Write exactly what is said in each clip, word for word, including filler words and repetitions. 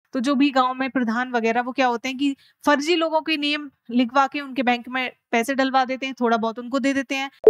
तो जो भी गांव में प्रधान वगैरह वो क्या होते हैं कि फर्जी लोगों के नेम लिखवा के उनके बैंक में पैसे डलवा देते हैं, थोड़ा बहुत उनको दे देते हैं।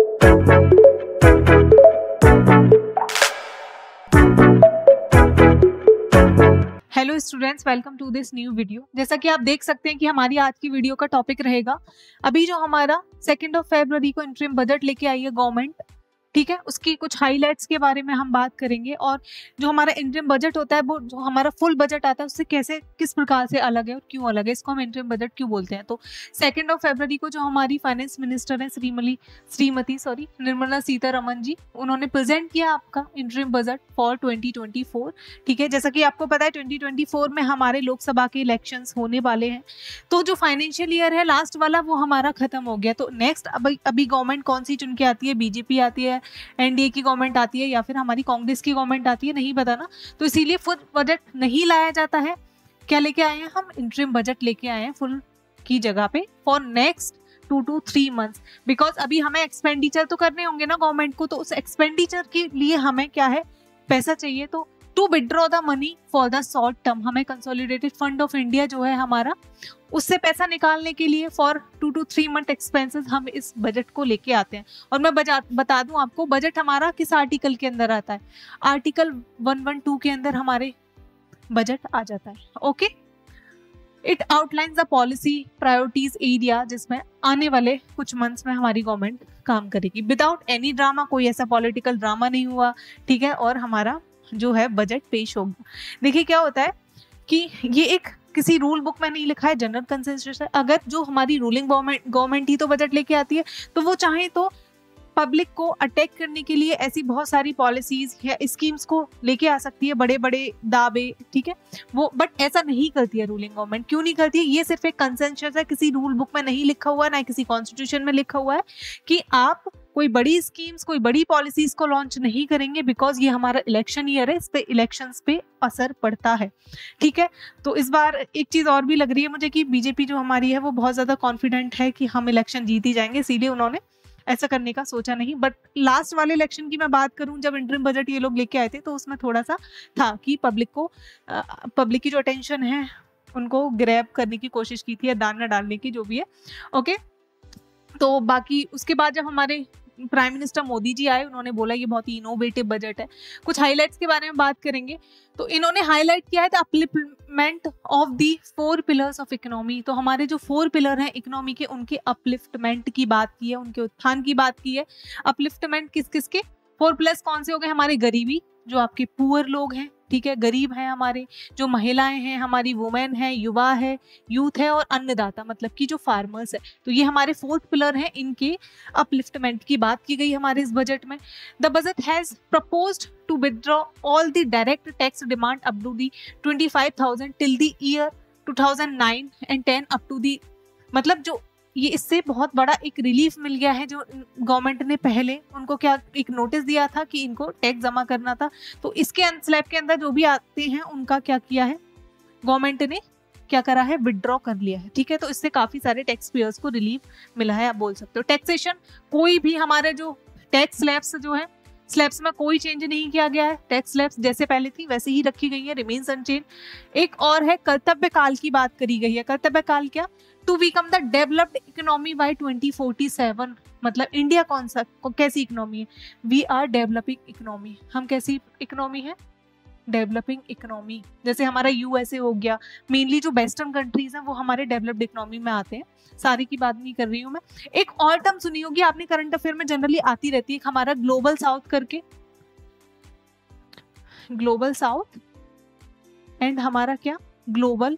Hello students, welcome to this new video. जैसा कि आप देख सकते हैं कि हमारी आज की वीडियो का टॉपिक रहेगा अभी जो हमारा सेकेंड ऑफ फरवरी को इंटरिम बजट लेके आई है गवर्नमेंट, ठीक है, उसकी कुछ हाइलाइट्स के बारे में हम बात करेंगे और जो हमारा इंटरिम बजट होता है वो जो हमारा फुल बजट आता है उससे कैसे किस प्रकार से अलग है और क्यों अलग है, इसको हम इंटरिम बजट क्यों बोलते हैं। तो सेकेंड ऑफ फरवरी को जो हमारी फाइनेंस मिनिस्टर है श्रीमती श्रीमती सॉरी निर्मला सीतारमन जी, उन्होंने प्रेजेंट किया आपका interim budget for twenty twenty four, ठीक है। जैसा कि आपको पता है ट्वेंटी ट्वेंटी फोर में हमारे लोकसभा के इलेक्शंस होने वाले हैं, तो जो फाइनेंशियल ईयर है लास्ट वाला वो हमारा खत्म हो गया। तो नेक्स्ट अभी अभी गवर्नमेंट कौन सी चुन के आती है, बीजेपी आती है, एनडीए की गवर्नमेंट आती है या फिर हमारी कांग्रेस की गवर्नमेंट आती है, नहीं पता ना। तो इसीलिए फुल बजट नहीं लाया जाता है। क्या लेके आए हैं हम, इंटरिम बजट लेके आए हैं फुल की जगह पे for next two two three months, because अभी हमें एक्सपेंडिचर तो करने होंगे ना गवर्नमेंट को, तो उस एक्सपेंडिचर के लिए हमें क्या है, पैसा चाहिए। तो to withdraw the money for the short term, हमें कंसोलिडेटेड फंड ऑफ इंडिया जो है हमारा, उससे पैसा निकालने के लिए for two two three month expenses हम इस बजट को लेके आते हैं। और मैं बजा बता दूं आपको बजट हमारा किस आर्टिकल के अंदर आता है, आर्टिकल वन वन टू के अंदर हमारे बजट आ जाता है। Okay, it outlines the policy priorities area जिसमें आने वाले कुछ मंथ्स में हमारी गवर्नमेंट काम करेगी। विदाउट एनी ड्रामा, कोई ऐसा पॉलिटिकल ड्रामा नहीं हुआ, ठीक है, और हमारा जो है बजट पेश होगा। देखिए क्या होता है कि ये एक किसी रूल बुक में नहीं लिखा है, जनरल कंसेंसस है। अगर जो हमारी रूलिंग गवर्नमेंट गवर्नमेंट ही तो बजट लेके आती है, तो वो चाहे तो पब्लिक को अटैक करने के लिए ऐसी बहुत सारी पॉलिसीज या स्कीम्स को लेके आ सकती है, बड़े बड़े दावे, ठीक है, वो, बट ऐसा नहीं करती है रूलिंग गवर्नमेंट। क्यों नहीं करती है, ये सिर्फ एक कंसेंसस है, किसी रूल बुक में नहीं लिखा हुआ है, ना किसी कॉन्स्टिट्यूशन में लिखा हुआ है कि आप कोई बड़ी स्कीम्स, कोई बड़ी पॉलिसीज को लॉन्च नहीं करेंगे, बिकॉज ये हमारा इलेक्शन ईयर है, इस पे इलेक्शंस पे असर पड़ता है, ठीक है। तो इस बार एक चीज और भी लग रही है मुझे कि बीजेपी जो हमारी है वो बहुत ज्यादा कॉन्फिडेंट है कि हम इलेक्शन जीत ही जाएंगे, इसीलिए उन्होंने ऐसा करने का सोचा नहीं। बट लास्ट वाले इलेक्शन की मैं बात करूं, जब इंटरिम बजट ये लोग लेके आए थे, तो उसमें थोड़ा सा था कि पब्लिक को पब्लिक की जो अटेंशन है उनको ग्रैब करने की कोशिश की थी, या दाना डालने की, जो भी है। ओके, तो बाकी उसके बाद जब हमारे प्राइम मिनिस्टर मोदी जी आए, उन्होंने बोला ये बहुत ही इनोवेटिव बजट है। कुछ हाइलाइट्स के बारे में बात करेंगे, तो इन्होंने हाईलाइट किया है the upliftment of the four pillars of economy. तो हमारे जो फोर पिलर हैं इकोनॉमी के, उनके अपलिफ्टमेंट की बात की है, उनके उत्थान की बात की है। अपलिफ्टमेंट किस किस के, फोर प्लस कौन से हो गए, हमारे गरीबी, जो आपके पुअर लोग हैं, ठीक है, गरीब हैं हमारे, जो महिलाएं हैं हमारी, वुमेन है, युवा है, यूथ है, और अन्नदाता मतलब कि जो फार्मर्स है। तो ये हमारे फोर्थ पिलर हैं, इनके अपलिफ्टमेंट की बात की गई हमारे इस बजट में। The budget has proposed to withdraw all the direct tax demand up to the twenty five thousand till the year two thousand nine and ten up to the, मतलब जो ये इससे बहुत बड़ा एक रिलीफ मिल गया है। जो गवर्नमेंट ने पहले उनको क्या एक नोटिस दिया था कि इनको टैक्स जमा करना था, तो इसके स्लैब के अंदर जो भी आते हैं उनका क्या किया है, गवर्नमेंट ने क्या करा है, विड्रॉ कर लिया है, ठीक है। तो इससे काफी सारे टैक्स पेयर्स को रिलीफ मिला है, आप बोल सकते हो। टैक्सेशन, कोई भी हमारे जो टैक्स स्लैब्स जो है, स्लैब्स में कोई चेंज नहीं किया गया है, टैक्स स्लैब्स जैसे पहले थी वैसे ही रखी गई है, रिमेन्स अनचेंज। एक और है कर्तव्य काल की बात करी गई है। कर्तव्य काल क्या, to become the developed economy by twenty forty seven, मतलब इंडिया कौन सा कैसी इकोनॉमी है, वी आर डेवलपिंग इकोनॉमी। हम कैसी इकोनॉमी है, डेवलपिंग इकोनॉमी। जैसे हमारा यूएसए हो गया, मेनली जो वेस्टर्न कंट्रीज हैं वो हमारे डेवलप्ड इकोनॉमी में आते हैं, सारी की बात नहीं कर रही हूँ मैं। एक और टर्म सुनी होगी आपने, करंट अफेयर में जनरली आती रहती है, हमारा ग्लोबल साउथ करके, ग्लोबल साउथ एंड हमारा क्या, ग्लोबल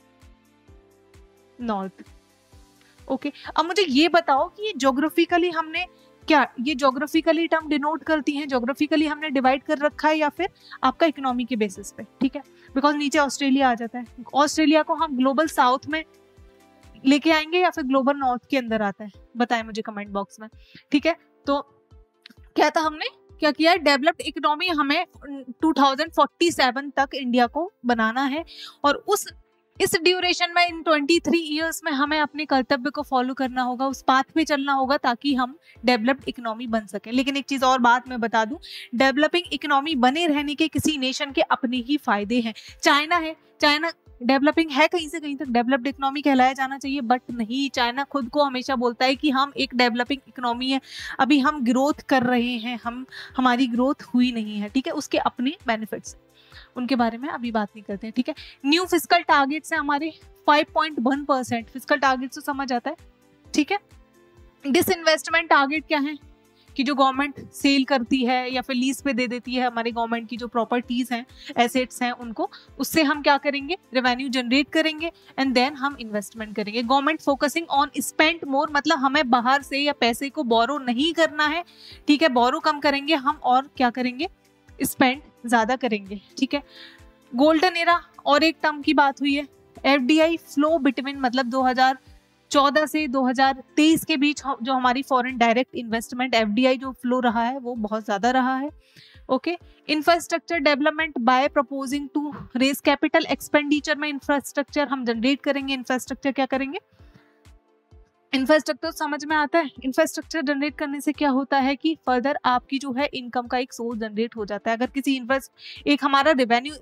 नॉर्थ। ओके, अब मुझे ये बताओ कि ये ज्योग्राफिकली हमने क्या, ये ज्योग्राफिकली टर्म डिनोट करती हैं, ज्योग्राफिकली हमने डिवाइड कर रखा है या फिर आपका इकोनॉमी के बेसिस पे, ठीक है। बिकॉज नीचे ऑस्ट्रेलिया आ जाता है, ऑस्ट्रेलिया को हम ग्लोबल साउथ में लेके आएंगे या फिर ग्लोबल नॉर्थ के अंदर आता है, बताएं मुझे कमेंट बॉक्स में, ठीक है। तो क्या था, हमने क्या किया है, डेवलप्ड इकोनॉमी हमें टू थाउजेंड फोर्टी सेवन तक इंडिया को बनाना है, और उस इस ड्यूरेशन में इन ट्वेंटी थ्री इयर्स में हमें अपने कर्तव्य को फॉलो करना होगा, उस पाथ पे चलना होगा ताकि हम डेवलप्ड इकोनॉमी बन सके। लेकिन एक चीज और बात मैं बता दूं, डेवलपिंग इकोनॉमी बने रहने के किसी नेशन के अपने ही फायदे हैं। चाइना है, चाइना डेवलपिंग है, कहीं से कहीं तक डेवलप्ड इकोनॉमी कहलाया जाना चाहिए, बट नहीं। चाइना खुद को हमेशा बोलता है कि हम एक डेवलपिंग इकोनॉमी है, अभी हम ग्रोथ कर रहे हैं, हम हमारी ग्रोथ हुई नहीं है, ठीक है। उसके अपने बेनिफिट्स, उनके बारे में अभी बात नहीं करते हैं, ठीक है। न्यू फिस्कल टारगेट्स है हमारे five point one percent, fiscal targets तो समझ आता है, ठीक है। डिसइन्वेस्टमेंट टारगेट क्या है कि जो गवर्नमेंट सेल करती है या फिर लीज पे दे देती है हमारी गवर्नमेंट की जो प्रॉपर्टीज हैं, एसेट्स हैं, उनको, उससे हम क्या करेंगे, रेवेन्यू जनरेट करेंगे एंड देन हम इन्वेस्टमेंट करेंगे। Government focusing on spend more, मतलब हमें बाहर से या पैसे को बोरो नहीं करना है, ठीक है। बोरो कम करेंगे हम और क्या करेंगे, स्पेंड ज्यादा करेंगे, ठीक है। गोल्डन एरा और एक टर्म की बात हुई है, एफडीआई फ्लो बिटवीन, मतलब दो हज़ार चौदह से दो हज़ार तेईस के बीच जो हमारी फॉरेन डायरेक्ट इन्वेस्टमेंट एफडीआई जो फ्लो रहा है वो बहुत ज्यादा रहा है, okay. Infrastructure development by proposing to raise capital, expenditure में इंफ्रास्ट्रक्चर हम जनरेट करेंगे। इंफ्रास्ट्रक्चर क्या करेंगे, इंफ्रास्ट्रक्चर समझ में आता है। इंफ्रास्ट्रक्चर जनरेट करने से क्या होता है कि फर्दर आपकी जो है इनकम का एक सोर्स जनरेट हो जाता है। अगर किसी इन्वेस्ट एक हमारा रेवेन्यू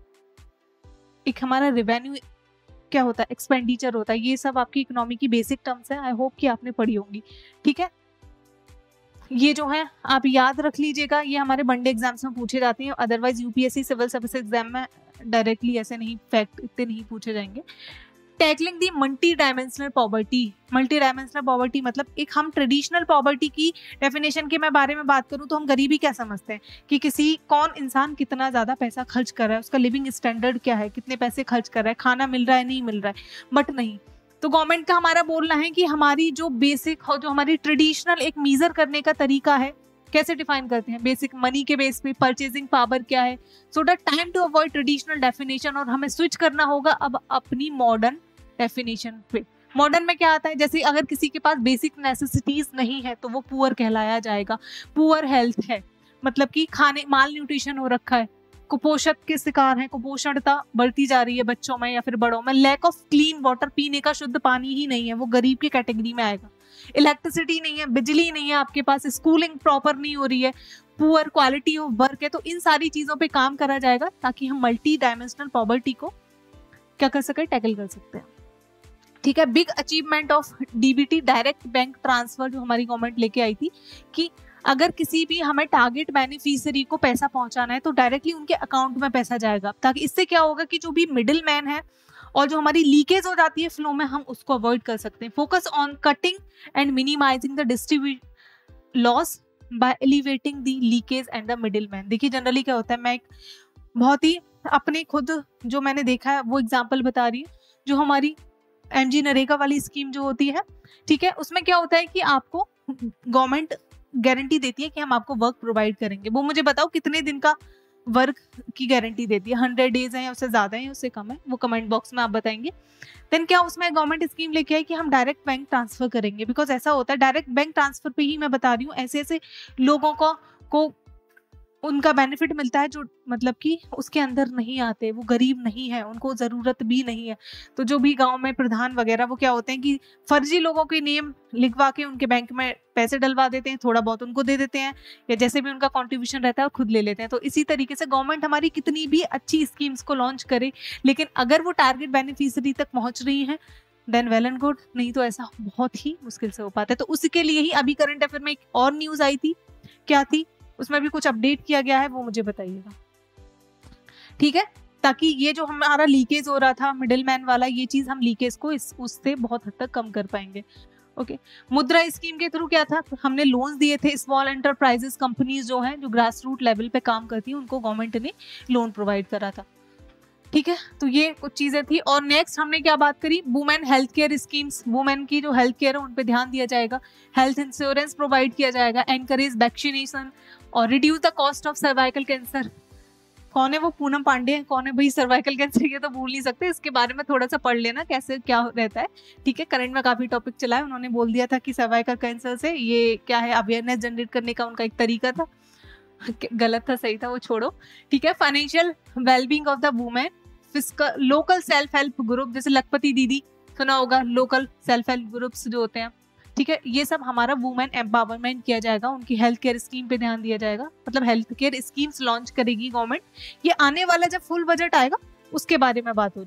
एक हमारा रेवेन्यू क्या होता है, एक्सपेंडिचर होता है, ये सब आपकी इकोनॉमी की बेसिक टर्म्स है, आई होप कि आपने पढ़ी होंगी, ठीक है। ये जो है आप याद रख लीजिएगा, ये हमारे वनडे एग्जाम्स में पूछे जाते हैं, otherwise UPSC civil service exam में डायरेक्टली ऐसे नहीं, फैक्ट इतने नहीं पूछे जाएंगे। Tackling the multi dimensional poverty, multi dimensional poverty मतलब एक हम ट्रेडिशनल पॉवर्टी की डेफिनेशन के मैं बारे में बात करूं तो हम गरीबी क्या समझते हैं कि किसी कौन इंसान कितना ज्यादा पैसा खर्च कर रहा है, उसका लिविंग स्टैंडर्ड क्या है, कितने पैसे खर्च कर रहा है, खाना मिल रहा है नहीं मिल रहा है, बट नहीं। तो गवर्नमेंट का हमारा बोलना है कि हमारी जो बेसिक और जो हमारी ट्रेडिशनल एक मीजर करने का तरीका है, कैसे डिफाइन करते हैं, बेसिक मनी के बेस पे, परचेजिंग पावर क्या है, so that time to avoid traditional definition और हमें स्विच करना होगा अब अपनी मॉडर्न डेफिनेशन पे। मॉडर्न में क्या आता है, जैसे अगर किसी के पास बेसिक नेसेसिटीज नहीं है तो वो पुअर कहलाया जाएगा। पुअर हेल्थ है मतलब कि खाने माल न्यूट्रिशन हो रखा है, कुपोषण के शिकार है, कुपोषणता बढ़ती जा रही है बच्चों में या फिर बड़ों में, लैक ऑफ क्लीन वाटर, पीने का शुद्ध पानी ही नहीं है, वो गरीब की कैटेगरी में आएगा। इलेक्ट्रिसिटी नहीं है, बिजली नहीं है आपके पास, स्कूलिंग प्रॉपर नहीं हो रही है, पुअर क्वालिटी ऑफ वर्क है, तो इन सारी चीजों पे काम करा जाएगा ताकि हम मल्टी डायमेंशनल पॉवर्टी को क्या कर सके, टैकल कर सकते हैं, ठीक है। Big achievement of DBT, direct bank transfer, जो हमारी गवर्नमेंट लेके आई थी कि अगर किसी भी हमें टारगेट बेनिफिशियरी को पैसा पहुंचाना है तो डायरेक्टली उनके अकाउंट में पैसा जाएगा, ताकि इससे क्या होगा कि जो भी मिडिल मैन है और जो हमारी लीकेज हो जाती है फ्लो में, हम उसको अवॉइड कर सकते हैं। Focus on cutting and minimising the distribute loss by elevating the leakage and the middle man. देखिए जनरली क्या होता है, मैं एक बहुत ही अपने खुद जो मैंने देखा है वो एग्जाम्पल बता रही हूँ। जो हमारी एमजी नरेगा वाली स्कीम जो होती है, ठीक है, उसमें क्या होता है कि आपको गवर्नमेंट गारंटी देती है कि हम आपको वर्क प्रोवाइड करेंगे। वो मुझे बताओ कितने दिन का वर्क की गारंटी देती है, हंड्रेड डेज है या उससे ज्यादा है या उससे कम है, वो कमेंट बॉक्स में आप बताएंगे। देन क्या उसमें गवर्नमेंट स्कीम लेके आई कि हम डायरेक्ट बैंक ट्रांसफर करेंगे, बिकॉज ऐसा होता है डायरेक्ट बैंक ट्रांसफर पे ही मैं बता रही हूँ, ऐसे ऐसे लोगों को को उनका बेनिफिट मिलता है जो मतलब कि उसके अंदर नहीं आते, वो गरीब नहीं है, उनको ज़रूरत भी नहीं है। तो जो भी गांव में प्रधान वगैरह वो क्या होते हैं कि फर्जी लोगों के नेम लिखवा के उनके बैंक में पैसे डलवा देते हैं, थोड़ा बहुत उनको दे देते हैं या जैसे भी उनका कंट्रीब्यूशन रहता है और खुद ले लेते हैं। तो इसी तरीके से गवर्नमेंट हमारी कितनी भी अच्छी स्कीम्स को लॉन्च करे, लेकिन अगर वो टारगेट बेनिफिशियरी तक पहुँच रही है देन वेल एंड गुड, नहीं तो ऐसा बहुत ही मुश्किल से हो पाता है। तो उसके लिए ही अभी करंट अफेयर में एक और न्यूज़ आई थी, क्या थी, उसमें भी कुछ अपडेट किया गया है, वो मुझे बताइएगा, ठीक है, ताकि ये जो हमारा लीकेज हो रहा था मिडिल मैन वाला, ये चीज हम लीकेज को इस उससे बहुत हद तक कम कर पाएंगे। ओके, मुद्रा स्कीम के थ्रू क्या था, हमने लोन्स दिए थे स्मॉल एंटरप्राइजेस कंपनीज जो हैं, जो ग्रास रूट लेवल पे काम करती हैं, उनको गवर्नमेंट ने लोन प्रोवाइड करा था, ठीक है। तो ये कुछ चीजें थी। और नेक्स्ट हमने क्या बात करी, women health care schemes, women की जो हेल्थ केयर है उन पे ध्यान दिया जाएगा, हेल्थ इंश्योरेंस प्रोवाइड किया जाएगा, एनकरेज वैक्सीनेशन और reduce the cost of cervical cancer. कौन है वो, पूनम पांडे है, कौन है भाई सर्वाइकल कैंसर, ये तो भूल नहीं सकते, इसके बारे में थोड़ा सा पढ़ लेना कैसे क्या रहता है, ठीक है। करंट में काफी टॉपिक चला है, उन्होंने बोल दिया था कि सर्वाइकल कैंसर से ये क्या है, अवेयरनेस जनरेट करने का उनका एक तरीका था, गलत था सही था वो छोड़ो, ठीक है। Financial wellbeing of the women, fiscal local self help group, जैसे लखपति दीदी सुना होगा, लोकल सेल्फ हेल्प ग्रुप्स जो होते हैं, ठीक है, ये सब हमारा वुमेन एम्पावरमेंट किया जाएगा, उनकी हेल्थ केयर स्कीम पे ध्यान दिया जाएगा, मतलब हेल्थ केयर स्कीम्स लॉन्च करेगी गवर्नमेंट। ये आने वाला जब फुल बजट आएगा उसके बारे में बात हो रही है,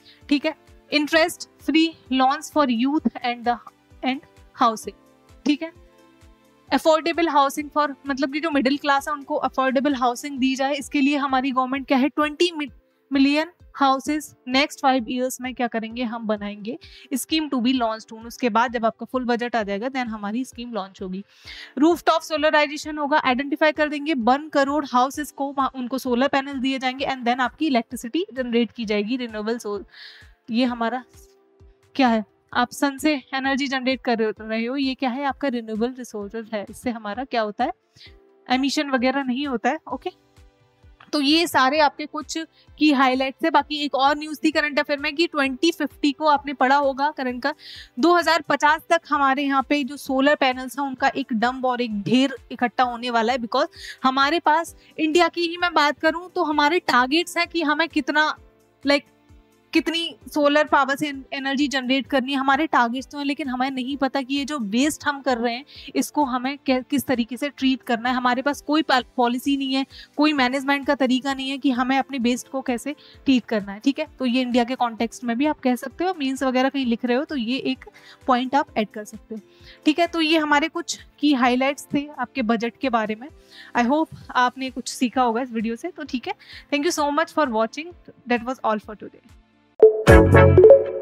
ठीक है। Interest free loans for youth and the and housing, ठीक है। अफोर्डेबल हाउसिंग फॉर, मतलब कि जो मिडिल क्लास है उनको अफोर्डेबल हाउसिंग दी जाए, इसके लिए हमारी गवर्नमेंट क्या है, twenty million houses next five years में क्या करेंगे, हम बनाएंगे। स्कीम टू बी लॉन्च हूँ, उसके बाद जब आपका फुल बजट आ जाएगा देन हमारी स्कीम लॉन्च होगी। रूफटॉप सोलराइजेशन होगा, आइडेंटिफाई कर देंगे वन करोड़ हाउसेस को, उनको सोलर पैनल दिए जाएंगे एंड देन आपकी इलेक्ट्रिसिटी जनरेट की जाएगी रिन्यूएबल सोर्स। ये हमारा क्या है, आप सन से एनर्जी जनरेट कर रहे हो, ये क्या है, आपका रिन्यूएबल रिसोर्सेज है, इससे हमारा क्या होता है, एमिशन वगैरह नहीं होता है। ओके, तो ये सारे आपके कुछ की हाईलाइट्स है। बाकी एक और न्यूज थी करंट अफेयर में कि ट्वेंटी फिफ्टी को आपने पढ़ा होगा करंट का, दो हज़ार पचास तक हमारे यहाँ पे जो सोलर पैनल्स हैं उनका एक डंप और एक ढेर इकट्ठा होने वाला है। बिकॉज हमारे पास इंडिया की ही मैं बात करूं तो हमारे टारगेट्स हैं कि हमें कितना लाइक like, कितनी सोलर पावर से एनर्जी जनरेट करनी है, हमारे टारगेट्स तो हैं, लेकिन हमें नहीं पता कि ये जो वेस्ट हम कर रहे हैं इसको हमें किस तरीके से ट्रीट करना है। हमारे पास कोई पॉलिसी नहीं है, कोई मैनेजमेंट का तरीका नहीं है कि हमें अपने वेस्ट को कैसे ट्रीट करना है, ठीक है। तो ये इंडिया के कॉन्टेक्स्ट में भी आप कह सकते हो, मीन्स वगैरह कहीं लिख रहे हो तो ये एक पॉइंट आप ऐड कर सकते हो, ठीक है। तो ये हमारे कुछ की हाईलाइट्स थे आपके बजट के बारे में। आई होप आपने कुछ सीखा होगा इस वीडियो से, तो ठीक है। Thank you so much for watching, that was all for today. Thank you.